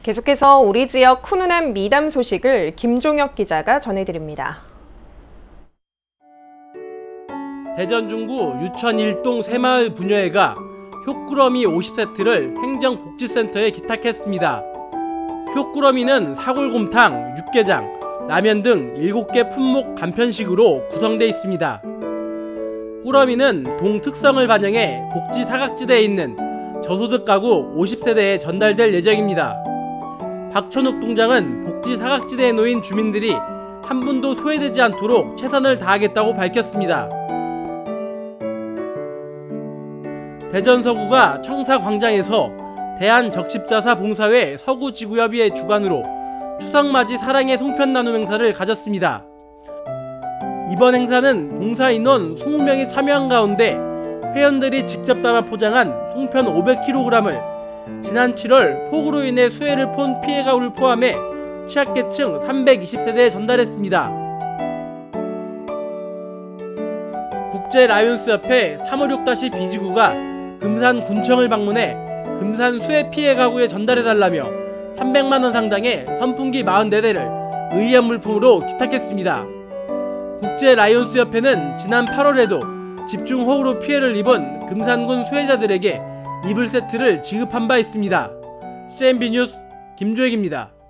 계속해서 우리 지역 훈훈한 미담 소식을 김종혁 기자가 전해드립니다. 대전 중구 유천 1동 새마을 부녀회가 효꾸러미 50세트를 행정복지센터에 기탁했습니다. 효꾸러미는 사골곰탕, 육개장, 라면 등 7개 품목 간편식으로 구성되어 있습니다. 꾸러미는 동특성을 반영해 복지 사각지대에 있는 저소득 가구 50세대에 전달될 예정입니다. 박천욱 동장은 복지 사각지대에 놓인 주민들이 한 분도 소외되지 않도록 최선을 다하겠다고 밝혔습니다. 대전 서구가 청사광장에서 대한적십자사봉사회 서구지구협의회 주관으로 추석맞이 사랑의 송편 나눔 행사를 가졌습니다. 이번 행사는 봉사인원 20명이 참여한 가운데 회원들이 직접 담아 포장한 송편 500kg을 지난 7월 폭우로 인해 수해를 본 피해가구를 포함해 취약계층 320세대에 전달했습니다. 국제라이온스협회 356-B지구가 금산군청을 방문해 금산 수해 피해 가구에 전달해달라며 300만원 상당의 선풍기 44대를 의약 물품으로 기탁했습니다. 국제라이온스협회는 지난 8월에도 집중호우로 피해를 입은 금산군 수해자들에게 이불 세트를 지급한 바 있습니다. CNB 뉴스 김조혁입니다.